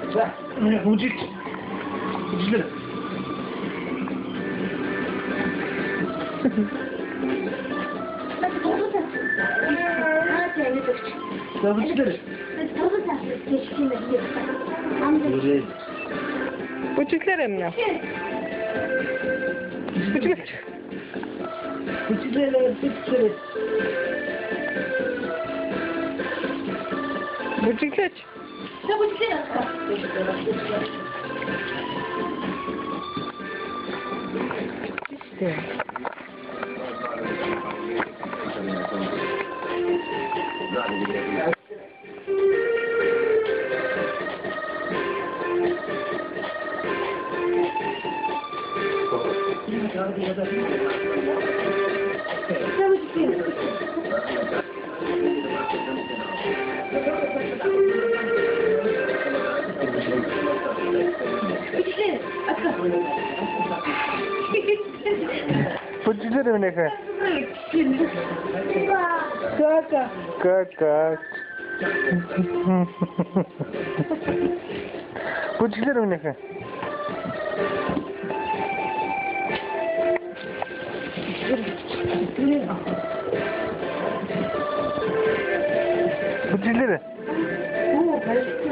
Mucit. Mucitler. Mucitler. Buçuklar mı? Buçuklar. Mucitler. Mucitler. Buçuklar. İşte. Buçuklar mı ne kadar? Kaka. Kaka. Buçuklar mı ne kadar? Buçuklar.